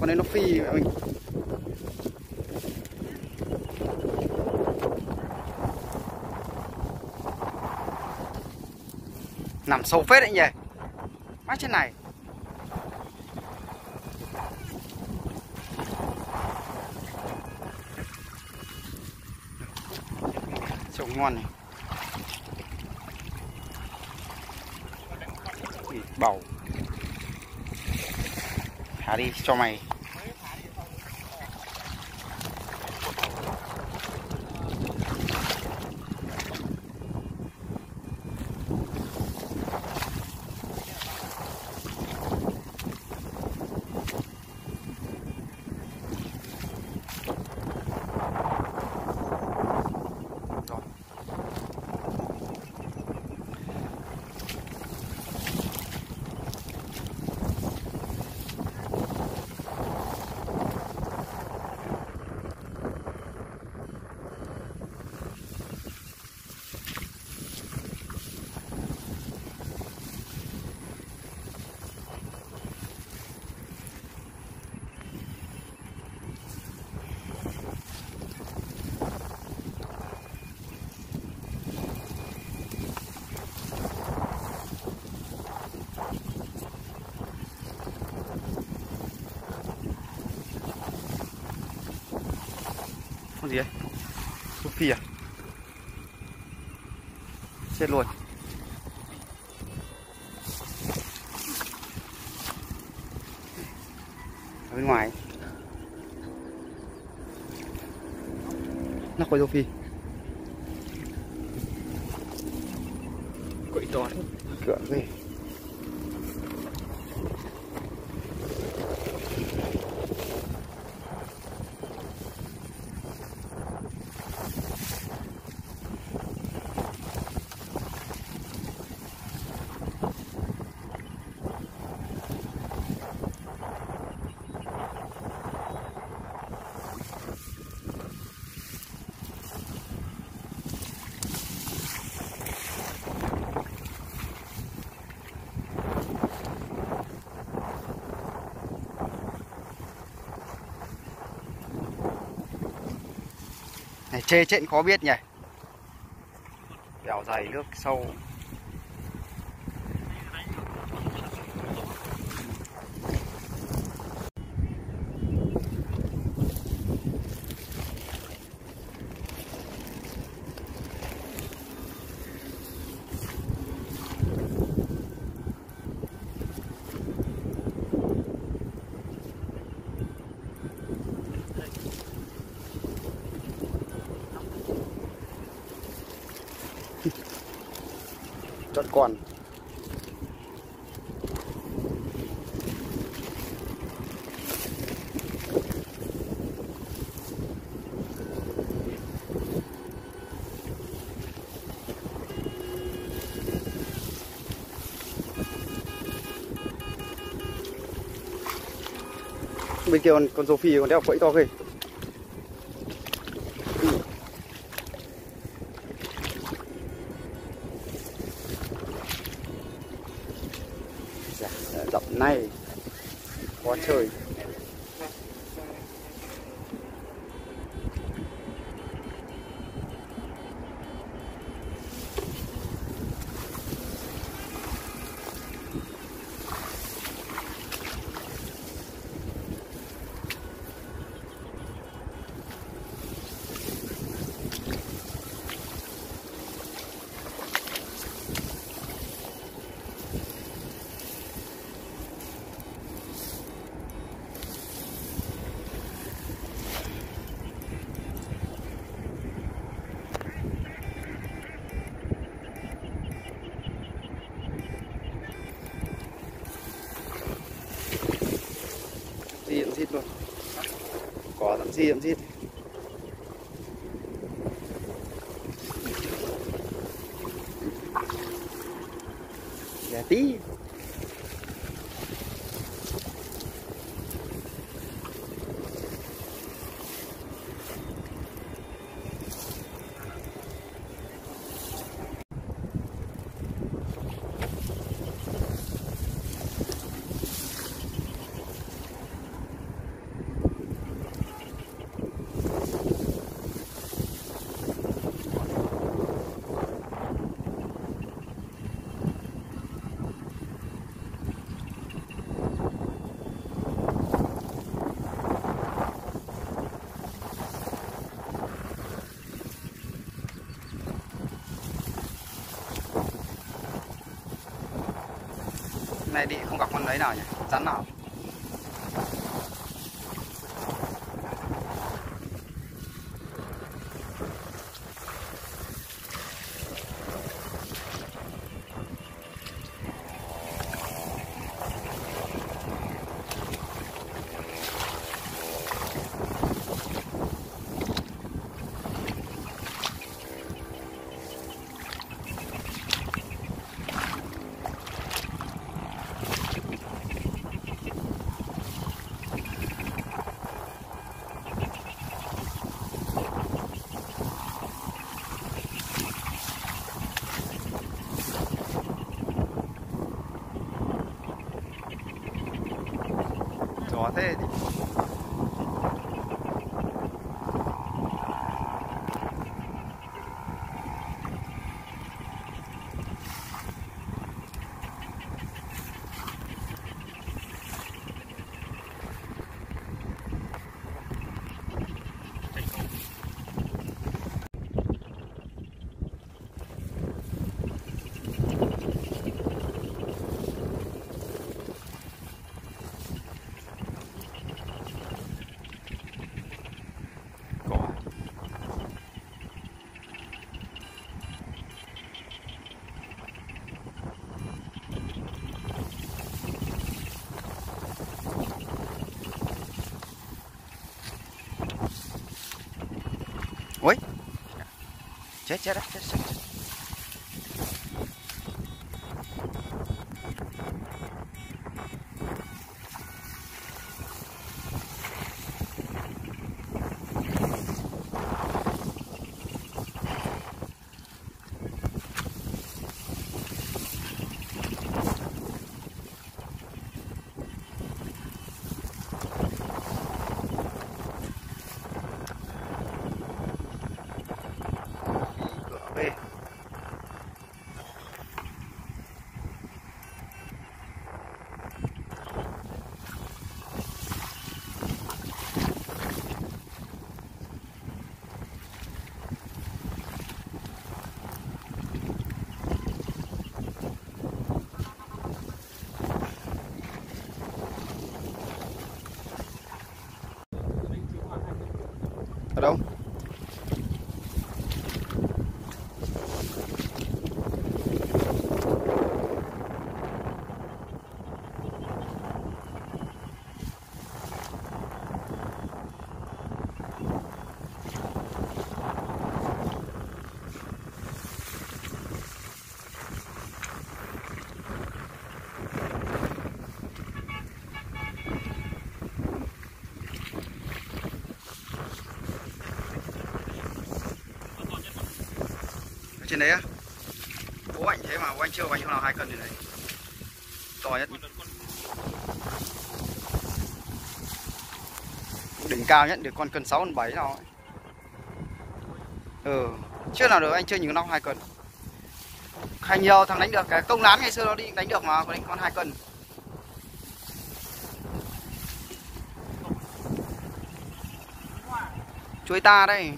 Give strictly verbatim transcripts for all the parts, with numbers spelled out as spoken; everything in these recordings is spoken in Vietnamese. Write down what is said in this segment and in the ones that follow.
con đấy nó phi mình. Nằm sâu phết đấy nhỉ. Mắt trên này. Trông ngon này. Bầu. Thả đi cho mày. Con gì đấy? Sophie à? Chết luôn. Ở bên ngoài nó có Sophie. Quậy to đấy. Cửa ghê. Này chê chết khó biết nhỉ. Bèo dày nước sâu. Chọn con. Bên kia con, con Sophie còn đeo quẫy to ghê. Dọc này có trời. Gì cũng xít luôn. Có thằng gì cũng xít. Gà tí. này đi không gặp con đấy nào nhỉ, rắn nào. Gió thế thì ui chết chết đấy, chết chết, chết. Về ở đâu? Ở trên đấy á? Bố anh thế mà bố anh chưa bánh chỗ nào hai cân gì đấy. To nhất. Đỉnh cao nhất được con cân sáu, cân bảy nào ấy. Ừ, chưa nào được anh chưa nhìn con hai cân. Hay nhiều thằng đánh được, cái công lán ngày xưa nó đi đánh được mà, có đánh con hai cân. Chuối ta đây.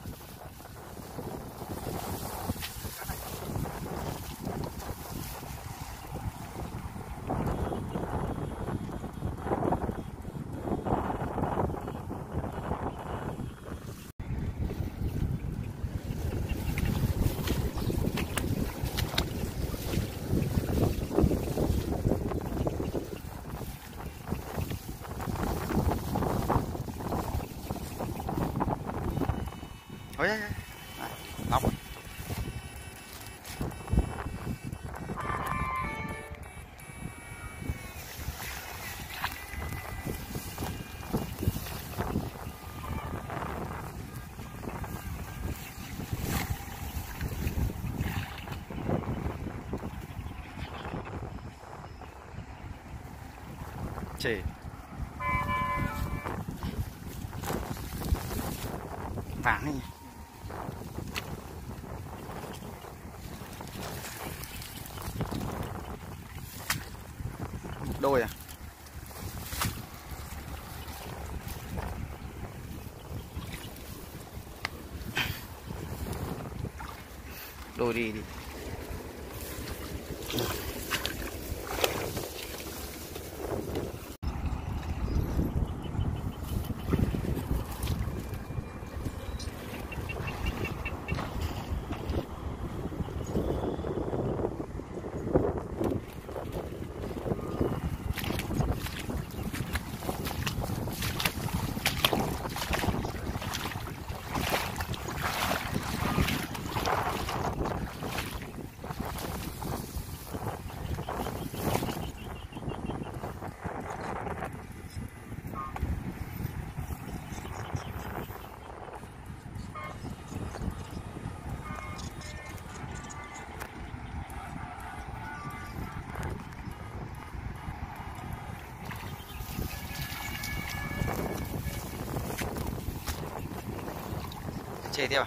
Ôi ôi ôi. Nóng. Chê. Vàng đi. Đôi à? Đôi đi đi. chê tiếp à?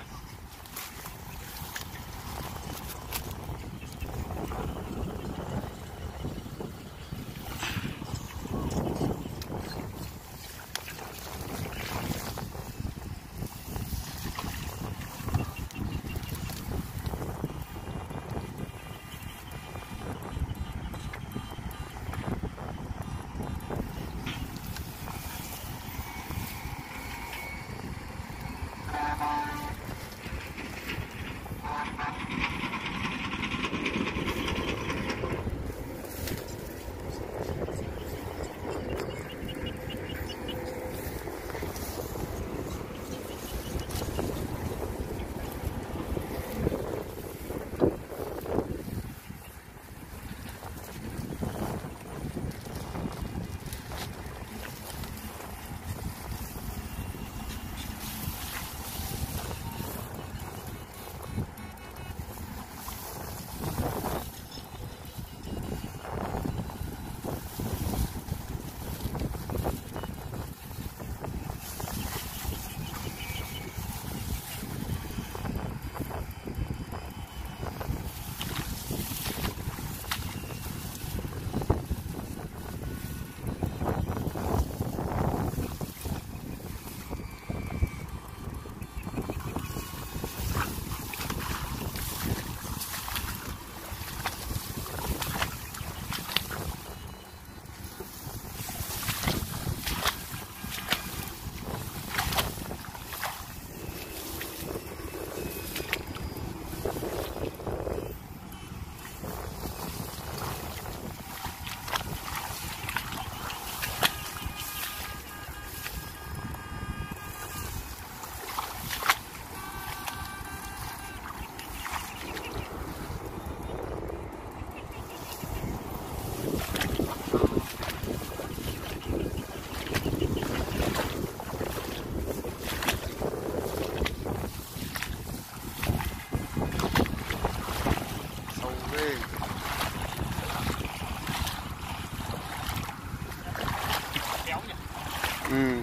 Ừ.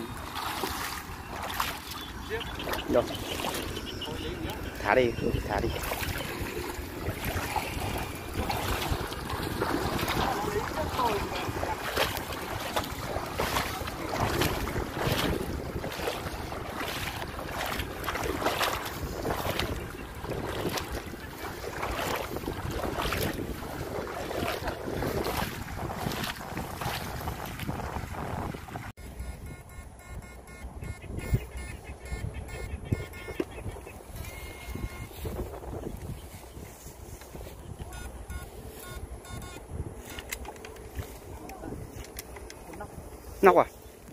Rồi. Thả đi, thả đi. Nóc à?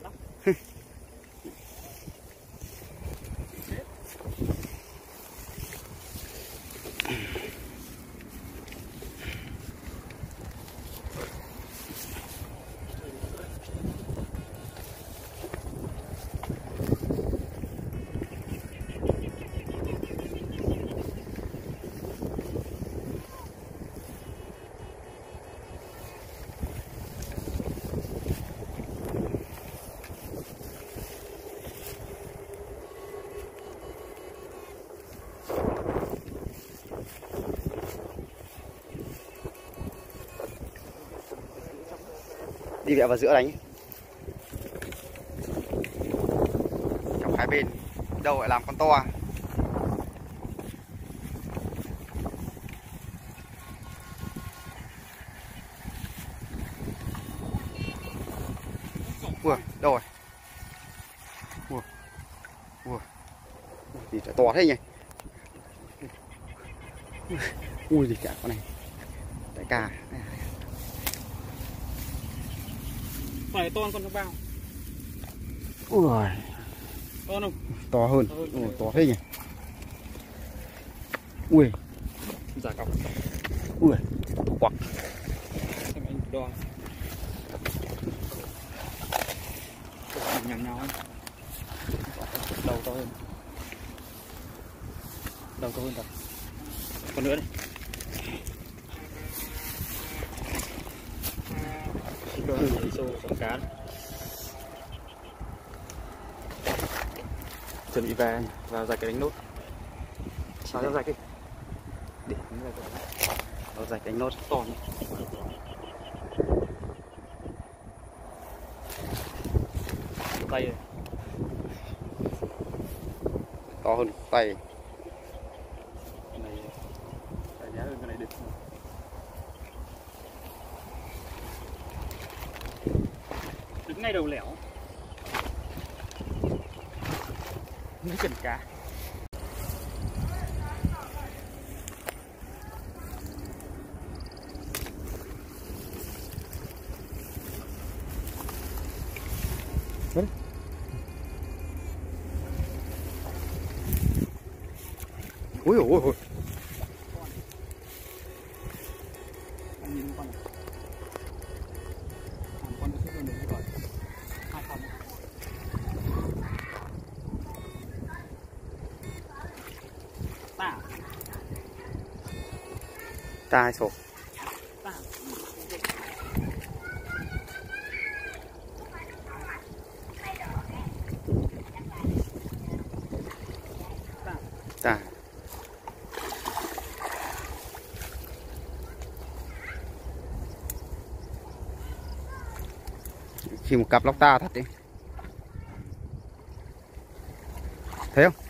Đi vẹo vào giữa đánh. Chọc hai bên. Đâu lại làm con to. Ui, đâu rồi? Ui. Ui. Gì chả to thế nhỉ? Ui gì cả con này. Đại ca. Phải to hơn con bao. Ui. To không? To hơn. Ui, to thế nhỉ? Ui. Giả cọc. Ui. Quặc. Xem anh đo. Nhằm nhau. Đầu to hơn. Đầu to hơn thật. Còn nữa đây. Đôi xô con cá. Chuẩn bị về vào ra cái đánh nốt. Sao ra cái để nó rạch đánh nốt to nhỉ. Tay này. To hơn tay. Cái này cái giá hơn cái này được. Đứng ngay đầu lẻo. Nó cần cá. Đấy. Ôi ôi ôi. Ta hai số. Ta. Chỉ một cặp lóc ta thật đi. Thấy không?